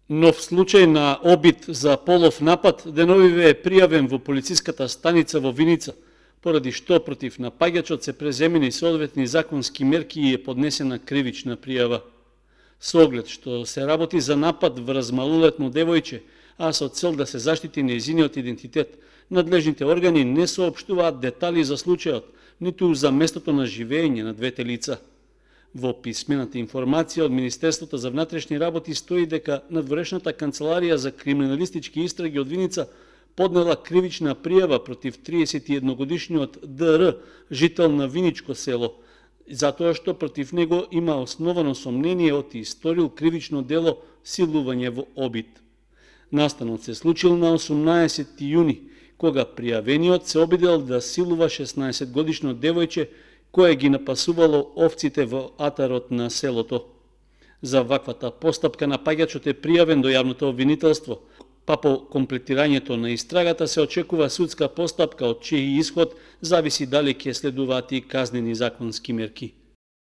Нов случај на обид за полов напад деновиве е пријавен во полициската станица во Виница, поради што против напаѓачот се преземени соодветни законски мерки и е поднесена кривична пријава. Со оглед што се работи за напад врз малолетно девојче, а со цел да се заштити нејзиниот идентитет, надлежните органи не соопштуваат детали за случајот, ниту за местото на живење на двете лица. Во писмената информација од Министерството за внатрешни работи стои дека надворешната канцеларија за криминалистички истраги од Виница поднела кривична пријава против 31-годишниот ДР, жител на Виничко село, затоа што против него има основано сомнение од историл кривично дело силување во обид. Настанот се случил на 18 јуни, кога пријавениот се обидел да силува 16-годишно девојче кое ги напасувало овците во атарот на селото. За ваквата постапка напаѓачот е пријавен до јавното обвинителство, па по комплетирањето на истрагата се очекува судска постапка од чиј исход зависи дали ќе следуваат и казнени законски мерки.